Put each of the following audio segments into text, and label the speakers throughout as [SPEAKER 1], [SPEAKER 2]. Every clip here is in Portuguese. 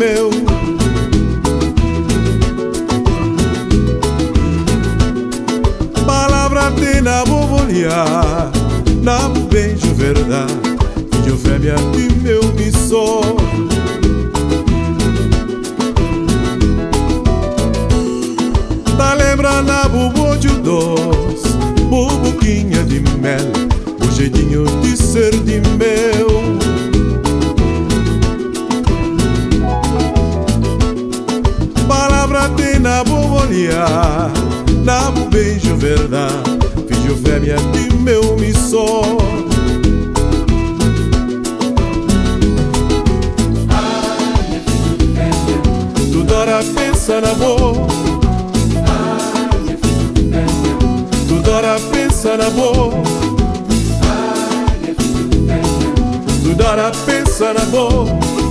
[SPEAKER 1] meu. Palavra tem na bobolha, na beijo verdade, filho fêmea de meu missor. Tá lembrando a bubo de doce, bubuquinha de mel, o jeitinho de ser de meu. Palavra tem na bobolha, na beijo verdade, filho fêmea de meu missor. Toda hora pensa na boa, toda hora pensa na boa, toda hora pensa na boa,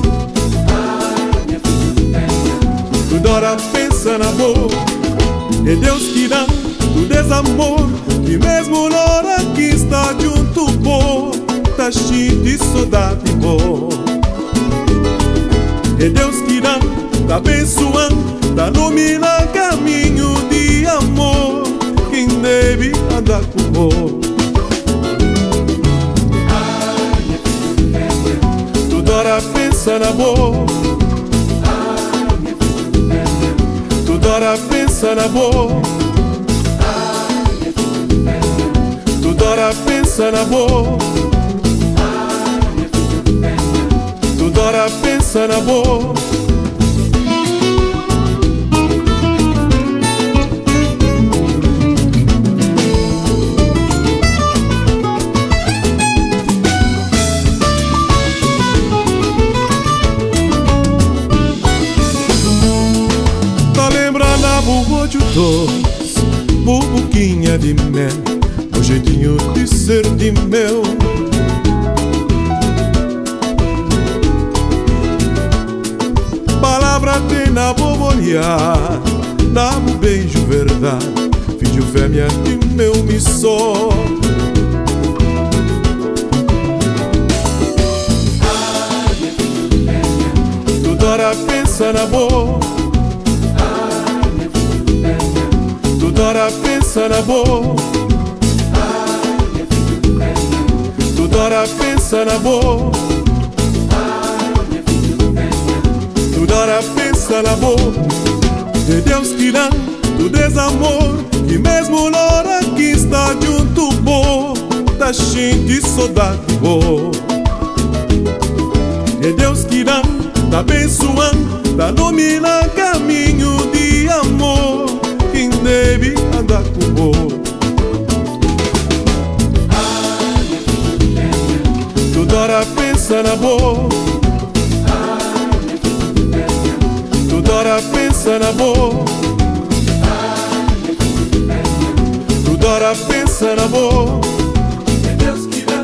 [SPEAKER 1] toda hora pensa na boa. É Deus que dá do desamor, e mesmo na hora que está junto pô, tá cheio de saudade boa. É Deus que dá, tá abençoando, tá iluminando caminho de amor, quem deve andar com amor. Toda hora pensa na boa, toda hora pensa na boa, toda hora pensa na boa, toda hora pensa na boa. Bubo de doce, bubuquinha de mel, o jeitinho de ser de meu. Palavra tem na bobolha, na beijo verdade, filho fêmea de meu missor. Toda hora pensa na boa, toda hora pensa na boa, toda hora pensa na boa, toda hora pensa na boa. É Deus que dá do desamor, e mesmo na hora que está junto bom, tá cheio de saudade boa. É Deus que dá, tá abençoando, tá iluminando caminho de amor, quem deve andar com amor. Toda hora pensa na boa, toda hora pensa na boa, toda hora pensa na boa.
[SPEAKER 2] É Deus que dá,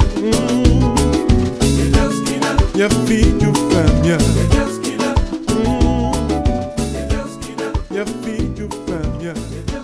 [SPEAKER 2] é Deus que dá,
[SPEAKER 1] Minha filho fêmea,
[SPEAKER 2] é Deus que dá, é Deus que dá,
[SPEAKER 1] minha filho fêmea.
[SPEAKER 2] é Deus